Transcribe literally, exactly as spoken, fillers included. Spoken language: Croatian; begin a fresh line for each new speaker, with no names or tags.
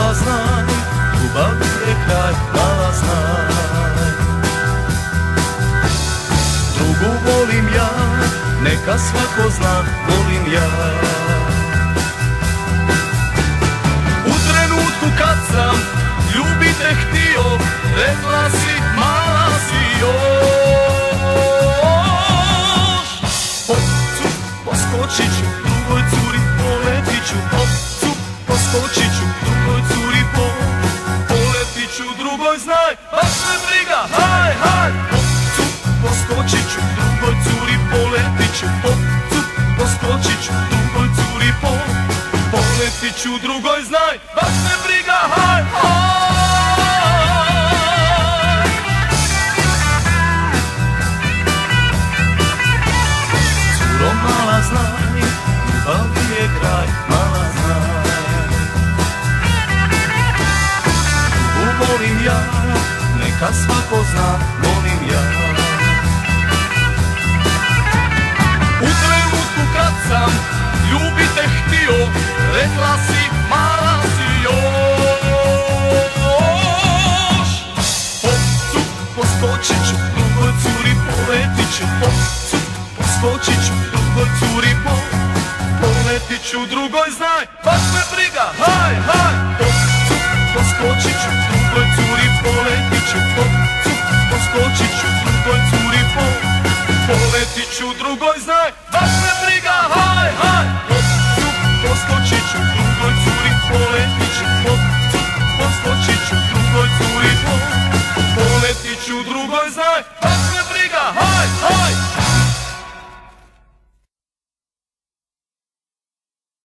mala znaj, ljubav je kraj, mala znaj. Drugu volim ja, neka svako zna, volim ja. U trenutku kad sam ljubite htio, rekla si mala si još. Hop, cup, poskočit ću, drugoj curi poletit ću. Hop, cup, poskočit ću, drugoj curi po, poletit ću, drugoj znaj, baš me briga, haj, haj. Hop, cup, poskočit ću, drugoj curi poletit ću. Hop, cup, poskočit ću, drugoj curi po, poletit ću, drugoj znaj, baš me briga, haj, haj. Curo mala znaj, ljubav je kraj, mala znaj. Drugu volim ja, neka svako zna, volim ja. U trenutku kad sam ljubite htio, rekla si mala si još. Hop, cup, poskočit ću, drugoj curi poletit ću. Hop, cup, poskočit ću, drugoj curi po, poletit ću, drugoj znaj, baš me briga, haj, haj. Hop, cup, poskočit ću, drugoj curi poletit ću. Hop, cup, poskočit ću, drugoj curi po, poletit ću, drugoj znaj, baš me briga, haj, haj. Hop, cup, poskočit ću, drugoj curi poletit ću. Hop, cup, poskočit ću, drugoj curi po, poletit ću, drugoj znaj, baš me briga, haj, haj.